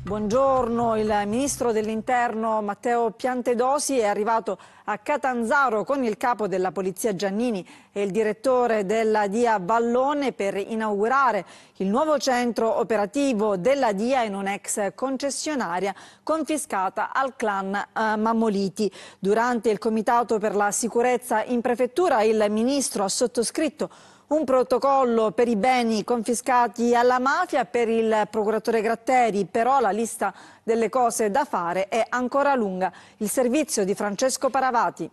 Buongiorno, il Ministro dell'Interno Matteo Piantedosi è arrivato a Catanzaro con il capo della Polizia Giannini e il direttore della DIA Vallone per inaugurare il nuovo centro operativo della DIA in un'ex concessionaria confiscata al clan Mammoliti. Durante il Comitato per la Sicurezza in Prefettura il Ministro ha sottoscritto un protocollo per i beni confiscati alla mafia. Per il procuratore Gratteri però la lista delle cose da fare è ancora lunga. Il servizio di Francesco Paravati.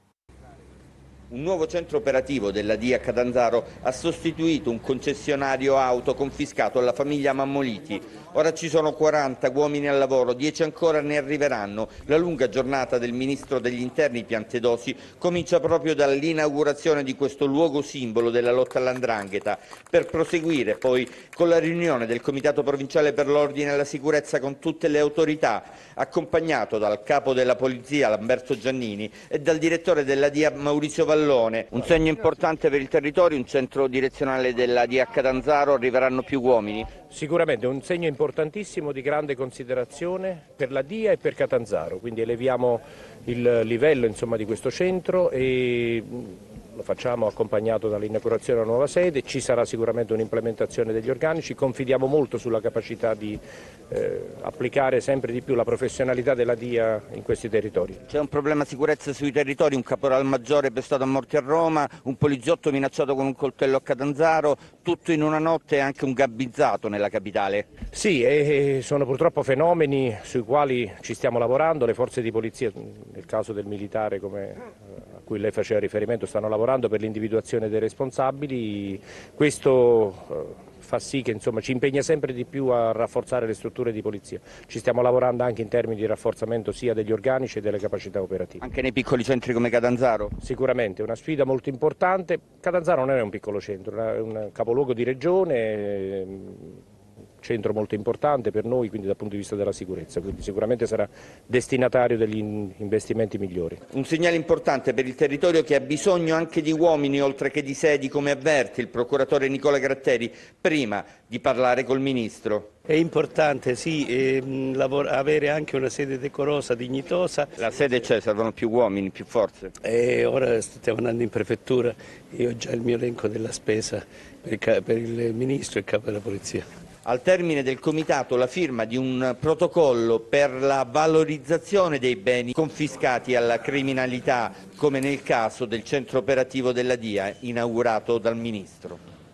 Un nuovo centro operativo della DIA a Catanzaro ha sostituito un concessionario auto confiscato alla famiglia Mammoliti. Ora ci sono 40 uomini al lavoro, 10 ancora ne arriveranno. La lunga giornata del Ministro degli Interni Piantedosi comincia proprio dall'inaugurazione di questo luogo simbolo della lotta all''ndrangheta, per proseguire poi con la riunione del Comitato Provinciale per l'Ordine e la Sicurezza con tutte le autorità, accompagnato dal capo della Polizia Lamberto Giannini e dal direttore della DIA Maurizio Vallone. Un segno importante per il territorio, un centro direzionale della DIA a Catanzaro, arriveranno più uomini. Sicuramente un segno importantissimo di grande considerazione per la DIA e per Catanzaro, quindi eleviamo il livello di questo centro e lo facciamo accompagnato dall'inaugurazione della nuova sede. Ci sarà sicuramente un'implementazione degli organici, confidiamo molto sulla capacità di applicare sempre di più la professionalità della DIA in questi territori. C'è un problema sicurezza sui territori, un caporal maggiore pestato a morte a Roma, un poliziotto minacciato con un coltello a Catanzaro, tutto in una notte e anche un gabbizzato nella capitale. Sì, sono purtroppo fenomeni sui quali ci stiamo lavorando, le forze di polizia, nel caso del militare a cui lei faceva riferimento, stanno lavorando per l'individuazione dei responsabili. Questo fa sì che ci impegna sempre di più a rafforzare le strutture di polizia. Ci stiamo lavorando anche in termini di rafforzamento sia degli organici e delle capacità operative. Anche nei piccoli centri come Catanzaro? Sicuramente, è una sfida molto importante. Catanzaro non è un piccolo centro, è un capoluogo di regione, centro molto importante per noi, quindi dal punto di vista della sicurezza, quindi sicuramente sarà destinatario degli investimenti migliori. Un segnale importante per il territorio che ha bisogno anche di uomini oltre che di sedi, come avverte il procuratore Nicola Gratteri prima di parlare col Ministro. È importante avere anche una sede decorosa, dignitosa. La sede c'è, servono più uomini, più forze. Ora stiamo andando in prefettura e ho già il mio elenco della spesa per il Ministro e il Capo della Polizia. Al termine del comitato la firma di un protocollo per la valorizzazione dei beni confiscati alla criminalità, come nel caso del centro operativo della DIA inaugurato dal Ministro.